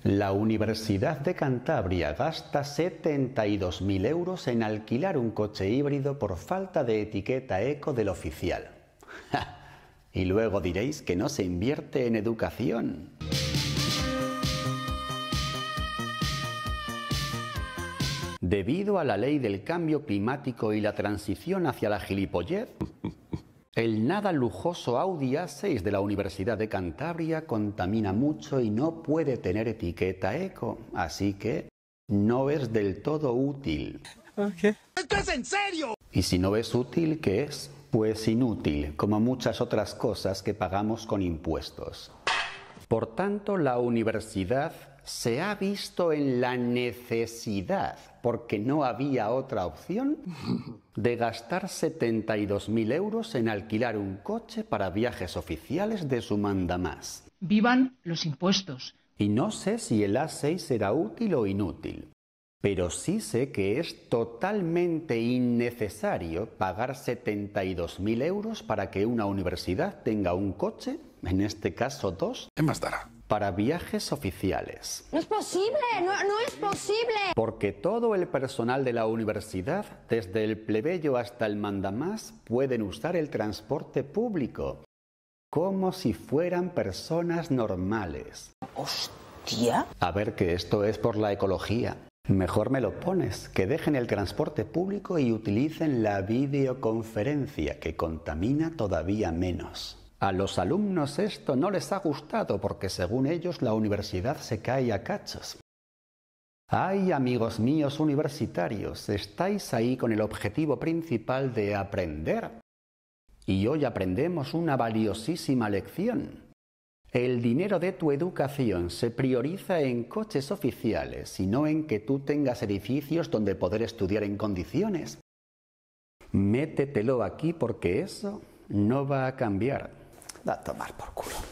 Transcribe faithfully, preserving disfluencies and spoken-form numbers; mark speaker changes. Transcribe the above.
Speaker 1: La Universidad de Cantabria gasta setenta y dos mil euros en alquilar un coche híbrido por falta de etiqueta eco del oficial. ¡Ja! Y luego diréis que no se invierte en educación. Debido a la ley del cambio climático y la transición hacia la gilipollez, el nada lujoso Audi A seis de la Universidad de Cantabria contamina mucho y no puede tener etiqueta eco, así que no es del todo útil.
Speaker 2: Okay.
Speaker 3: ¿Esto es en serio?
Speaker 1: Y si no es útil, ¿qué es? Pues inútil, como muchas otras cosas que pagamos con impuestos. Por tanto, la universidad se ha visto en la necesidad, porque no había otra opción, de gastar setenta y dos mil euros en alquilar un coche para viajes oficiales de su mandamás.
Speaker 4: ¡Vivan los impuestos!
Speaker 1: Y no sé si el A seis será útil o inútil, pero sí sé que es totalmente innecesario pagar setenta y dos mil euros para que una universidad tenga un coche, en este caso dos,
Speaker 3: ¿Qué más dará?
Speaker 1: para viajes oficiales.
Speaker 5: No es posible, no, no es posible.
Speaker 1: Porque todo el personal de la universidad, desde el plebeyo hasta el mandamás, pueden usar el transporte público, como si fueran personas normales.
Speaker 5: Hostia.
Speaker 1: A ver, que esto es por la ecología. Mejor me lo pones, que dejen el transporte público y utilicen la videoconferencia, que contamina todavía menos. A los alumnos esto no les ha gustado porque según ellos la universidad se cae a cachos. Ay, amigos míos universitarios, estáis ahí con el objetivo principal de aprender. Y hoy aprendemos una valiosísima lección. El dinero de tu educación se prioriza en coches oficiales y no en que tú tengas edificios donde poder estudiar en condiciones. Métetelo aquí porque eso no va a cambiar.
Speaker 2: Da a tomar por culo.